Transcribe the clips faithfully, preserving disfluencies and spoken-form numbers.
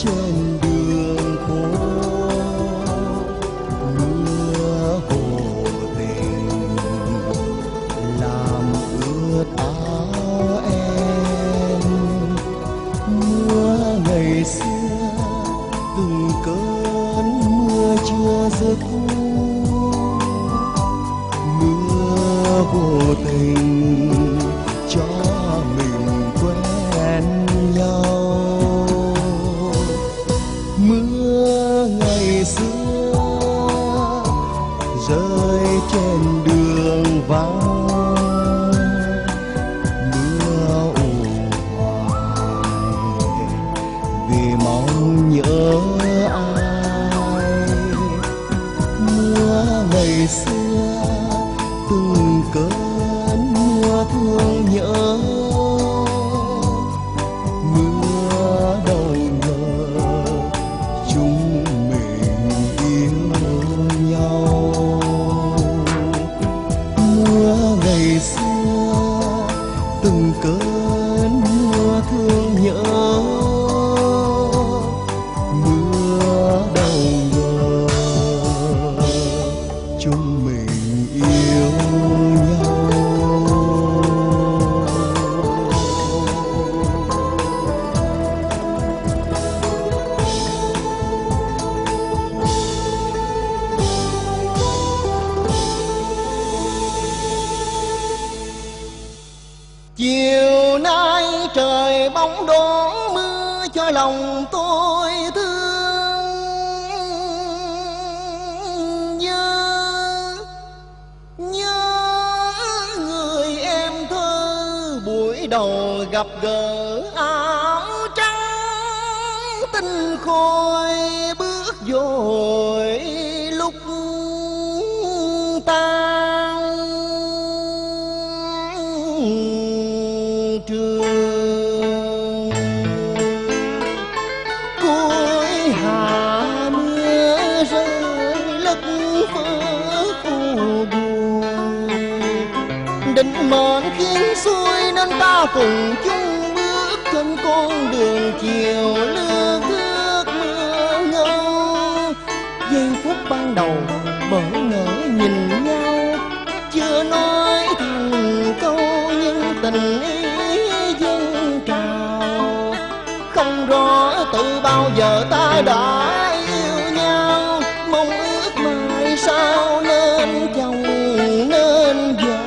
trên đường phố, mưa vô tình làm ướt áo em. Mưa ngày xưa từng cơn mưa chưa dứt, mưa vô tình cho mình quen nhau. Mưa ngày xưa rơi trên đường vắng, mưa u hoài vì mong nhớ ai. Mưa ngày xưa từng cơn mưa thương nhớ, mưa đầu ngờ chúng mình yêu nhau. Mưa ngày xưa từng cơn mưa thương nhớ, mưa đầu ngờ chúng mình yêu nhau. Chiều nay trời bóng đổ mưa cho lòng tôi thương. Nhớ nhớ người em thơ buổi đầu gặp gỡ, áo trắng tinh khôi bước vội lúc tan trường. Cuối hạ mưa rơi lất phơ khu buồn, định mệnh khiến xuôi nên ta cùng chung bước trên con đường chiều lưa thước mưa ngâu. Giây phút ban đầu bỡ ngỡ nhìn nhau, chưa nói thành câu nhưng tình ý dâng trào. Không rõ từ bao giờ ta đã yêu nhau, mong ước mai sau nên chồng nên vợ.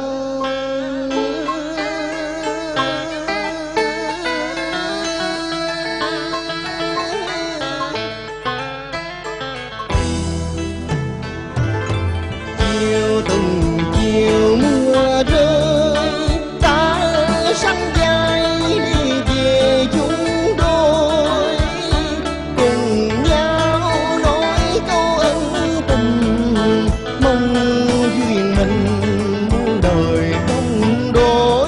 Chiều từng chiều mưa rơi, ta sánh vai đi về chung đôi, cùng nhau nói câu ân tình, mong duyên mình muôn đời không đổi.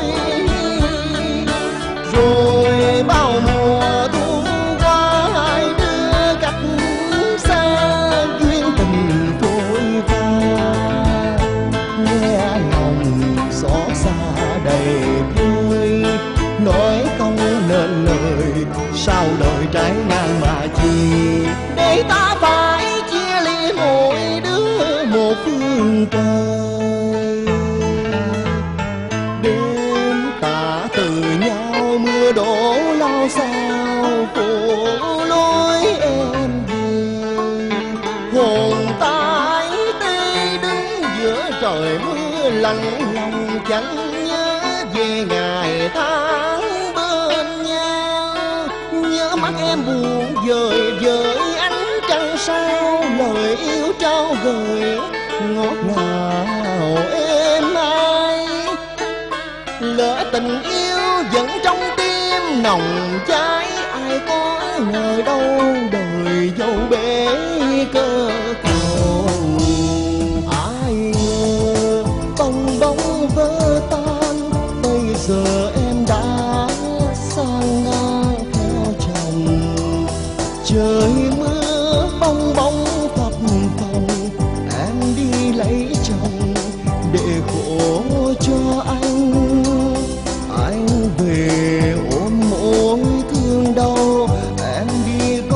Rồi bao mùa thu qua hai đứa cách xa, duyên tình trôi qua. Nghe lòng xót xa đầy vơi, nói không nên lời, sao đời trái ngang mà chi, để ta phải chia ly mỗi đứa một phương trời. Đêm ta từ nhau mưa đổ lao sao phủ lối em về, hồn ta ấy tê đứng giữa trời mưa lạnh lòng, chẳng nhớ về ngày tháng bên nhau. Nhớ mắt em buồn vời vợi ánh trăng sao, lời yêu trao gửi ngọt ngào êm ai. Lửa tình yêu vẫn trong tim nồng cháy, ai có ngờ đâu đời dâu bể cơ cầu. Ai ngờ bong bóng vỡ tan, bây giờ em đã sang ngang theo chồng. Trời mưa bong bóng phập phồng, em đi lấy chồng để khổ cho anh. Anh về ôm mối thương đau, em đi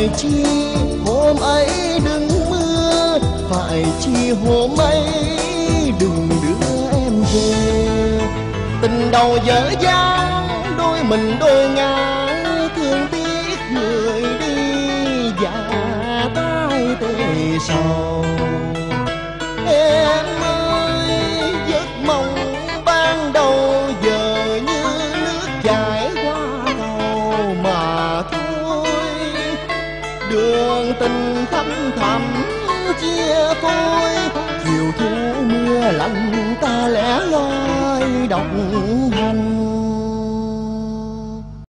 phải chi hôm ấy đừng mưa, phải chi hôm ấy đừng đưa em về. Tình đầu dở dang đôi mình đôi ngã, thương tiếc người đi và tay tê sầu. Em ơi giấc mộng ban đầu giờ như nước chảy qua cầu mà thôi. Đường tình thăm thẳm chia phôi, chiều thu mưa lạnh ta lẻ loi đồng hành.